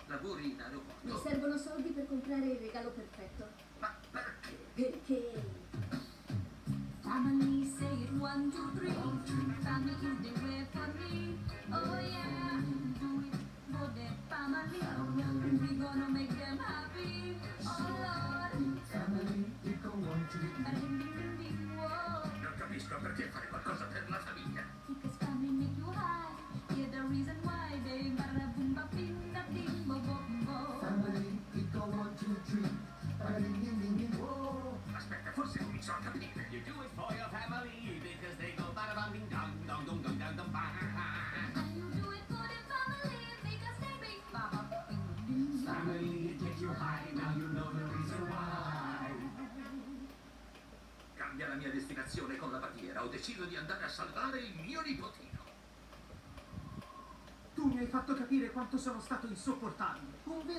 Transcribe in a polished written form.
Lavori in aeroporto. Mi servono soldi per comprare il regalo perfetto. Ma perché? Perché Family say it 1, 2, 3. Family is the way for me. Oh yeah, do it for the family. We gonna make them happy. Oh Lord, family, we go on to whoa. Non capisco perché fare qualcosa per la famiglia. Because family make you high. Yeah, the reason why they barra boom ba bing da bing bo bo bo. Family, we go 1, 2, 3. Whoa. Aspetta, forse comincio a capire. You do it for your family because they go bada bang ding dong dong dong dong dong dong bang. And you do it for the family because they make ba ba bing ding. Family, it gets you high, now you know the reason why. Cambia la mia destinazione con la bandiera. Ho deciso di andare a salvare il mio nipotino. Tu mi hai fatto capire quanto sono stato insopportabile. Un